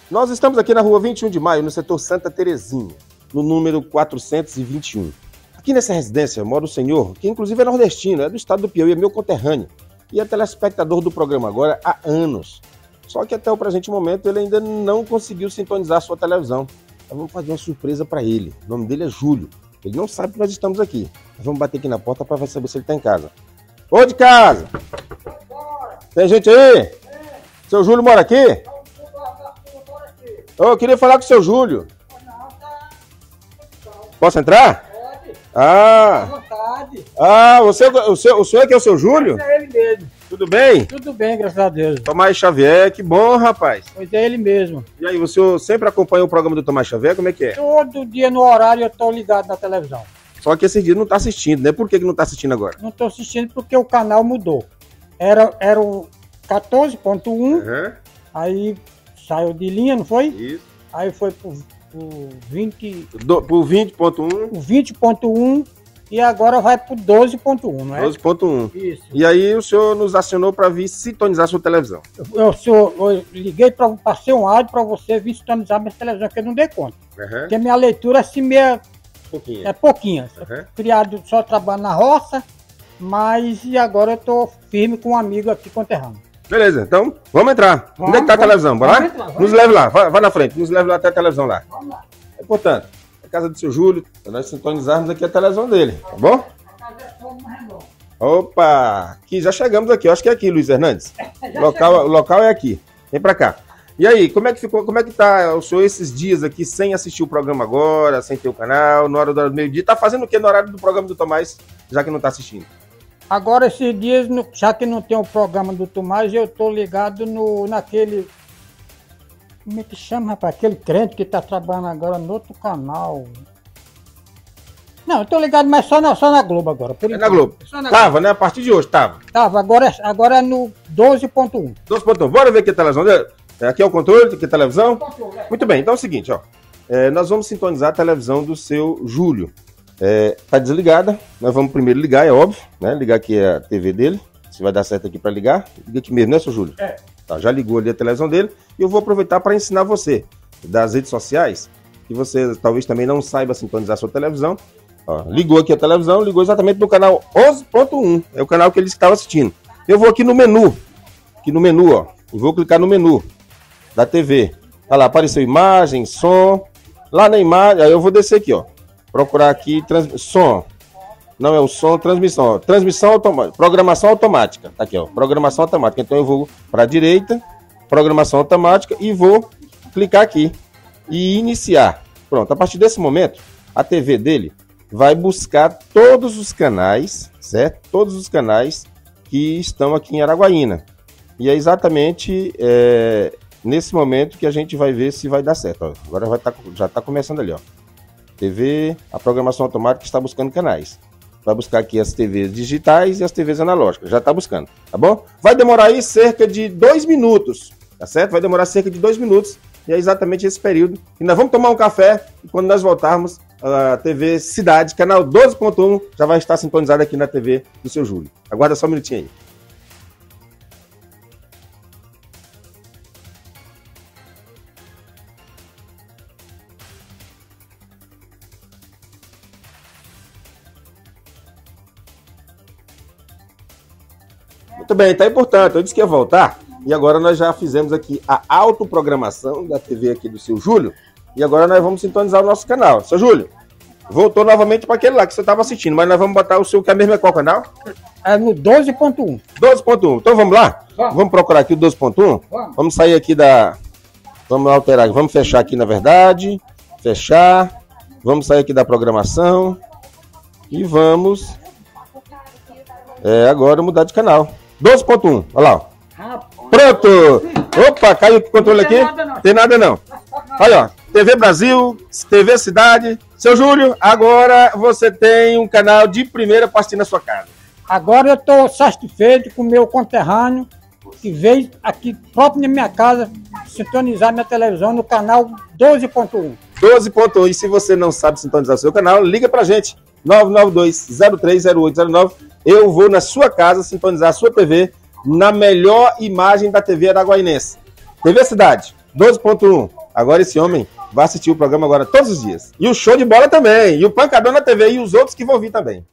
Nós estamos aqui na rua 21 de maio, no setor Santa Terezinha, no número 421. Aqui nessa residência mora o senhor, que inclusive é nordestino, é do estado do Piauí, é meu conterrâneo, e é telespectador do programa agora há anos. Só que até o presente momento ele ainda não conseguiu sintonizar a sua televisão. Nós vamos fazer uma surpresa para ele. O nome dele é Júlio. Ele não sabe que nós estamos aqui. Nós vamos bater aqui na porta para saber se ele está em casa. Ô, de casa! Tem gente aí? Seu Júlio mora aqui? Eu queria falar com o seu Júlio. Posso entrar? Pode. Ah! À vontade. Ah, o senhor é que é o seu Júlio? É ele mesmo. Tudo bem? Tudo bem, graças a Deus. Tomás Xavier, que bom, rapaz. Pois é ele mesmo. E aí, o senhor sempre acompanha o programa do Tomás Xavier? Como é que é? Todo dia no horário eu tô ligado na televisão. Só que esse dia não tá assistindo, né? Por que não tá assistindo agora? Não tô assistindo porque o canal mudou. Era o 14.1, Uhum. aí saiu de linha, não foi? Isso. Aí foi pro 20, Por 20.1, o 20.1 e agora vai pro 12.1, não é? 12.1. Isso. E aí o senhor nos acionou para vir sintonizar sua televisão. Eu liguei para passei um áudio para você vir sintonizar minha televisão, que eu não dei conta. Uhum. Porque minha leitura assim meia Pouquinho. é pouquinha. Uhum. Criado só trabalho na roça, mas e agora eu tô firme com um amigo aqui conterrâneo. Beleza, então vamos entrar. Vamos, Onde é que tá a vamos. televisão? Bora lá? Vamos entrar, vamos Nos leve lá, vai na frente, nos leve lá até a televisão lá. Vamos lá. Portanto, a casa do seu Júlio, para nós sintonizarmos aqui a televisão dele, tá bom? Opa, aqui já chegamos aqui, eu acho que é aqui, Luiz Hernandes. O local é aqui. Vem pra cá. E aí, como é que ficou, como é que tá o senhor esses dias aqui sem assistir o programa agora, sem ter o canal, na hora do meio-dia? Tá fazendo o que no horário do programa do Tomás, já que não tá assistindo? Agora esses dias, já que não tem o programa do Tomás, eu tô ligado naquele... Como é que chama, rapaz? Aquele crente que tá trabalhando agora no outro canal. Não, eu tô ligado, mas só na Globo agora. Por É enquanto. na Globo. Só na Tava, né? A partir de hoje, tava. Tava, agora é no 12.1. 12.1. Bora ver aqui a televisão dele? Aqui é o controle, aqui é a televisão. Muito bem, então é o seguinte, ó. Nós vamos sintonizar a televisão do seu Júlio. Tá desligada, nós vamos primeiro ligar, é óbvio, né? Ligar aqui a TV dele, se vai dar certo aqui para ligar. Liga aqui mesmo, né, seu Júlio? É. Tá, já ligou ali a televisão dele e eu vou aproveitar para ensinar você das redes sociais, que você talvez também não saiba sintonizar a sua televisão. Ó, ligou aqui a televisão, ligou exatamente no canal 11.1, é o canal que ele estava assistindo. Eu vou aqui no menu, ó, e vou clicar no menu da TV. Tá lá, apareceu imagem, som. Lá na imagem, aí eu vou descer aqui, ó. Procurar aqui, som. Não é o som, transmissão. Ó. Transmissão automática. Programação automática. Tá aqui, ó. Programação automática. Então eu vou para a direita, programação automática, e vou clicar aqui e iniciar. Pronto, a partir desse momento, a TV dele vai buscar todos os canais, certo? Todos os canais que estão aqui em Araguaína. E é exatamente nesse momento que a gente vai ver se vai dar certo. Ó. Agora já está começando ali, ó. TV, a programação automática está buscando canais. Vai buscar aqui as TVs digitais e as TVs analógicas. Já está buscando, tá bom? Vai demorar aí cerca de 2 minutos, tá certo? Vai demorar cerca de 2 minutos. E é exatamente esse período. E nós vamos tomar um café e quando nós voltarmos, a TV Cidade, canal 12.1, já vai estar sintonizada aqui na TV do seu Júlio. Aguarda só um minutinho aí. Muito bem, então é importante. Eu disse que ia voltar e agora nós já fizemos aqui a autoprogramação da TV aqui do seu Júlio e agora nós vamos sintonizar o nosso canal. Seu Júlio, voltou novamente para aquele lá que você estava assistindo, mas nós vamos botar o seu, que é mesmo, é qual canal? É no 12.1. 12.1. Então vamos lá? Vamos procurar aqui o 12.1? Vamos sair aqui da... Vamos alterar, vamos fechar aqui na verdade. Fechar. Vamos sair aqui da programação e vamos... agora mudar de canal. 12.1, olha lá, ó. Pronto! Opa, caiu o controle aqui? Tem nada não. Olha, ó, TV Brasil, TV Cidade. Seu Júlio, agora você tem um canal de primeira para assistir na sua casa. Agora eu estou satisfeito com o meu conterrâneo, que veio aqui próprio na minha casa sintonizar minha televisão no canal 12.1. 12.1, e se você não sabe sintonizar o seu canal, liga pra gente, 992-030809. Eu vou na sua casa sintonizar a sua TV na melhor imagem da TV araguainense. TV Cidade, 12.1. Agora esse homem vai assistir o programa agora todos os dias. E o Show de Bola também. E o Pancadão na TV e os outros que vão vir também.